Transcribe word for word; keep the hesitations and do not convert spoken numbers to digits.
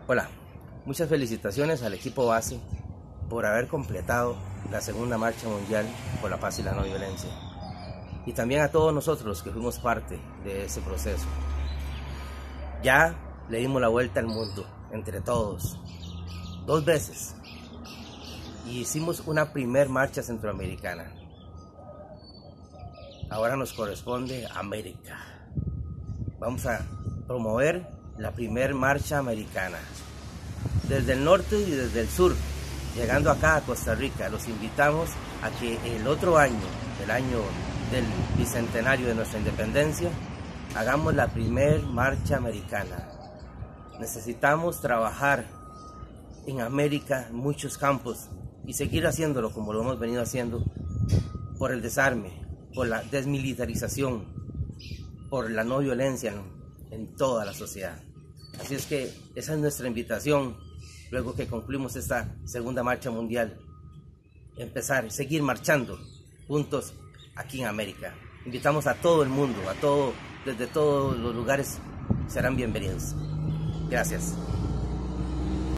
Hola, muchas felicitaciones al equipo base por haber completado la segunda marcha mundial por la paz y la no violencia, y también a todos nosotros que fuimos parte de ese proceso. Ya le dimos la vuelta al mundo entre todos, dos veces, y hicimos una primer marcha centroamericana. Ahora nos corresponde América. Vamos a promover la primer marcha americana desde el norte y desde el sur, llegando acá a Costa Rica. Los invitamos a que el otro año, el año del bicentenario de nuestra independencia, hagamos la primer marcha americana. Necesitamos trabajar en América en muchos campos y seguir haciéndolo como lo hemos venido haciendo, por el desarme, por la desmilitarización, por la no violencia en, en toda la sociedad. Así es que esa es nuestra invitación, luego que concluimos esta segunda marcha mundial, empezar, seguir marchando juntos aquí en América. Invitamos a todo el mundo, a todo, desde todos los lugares serán bienvenidos. Gracias.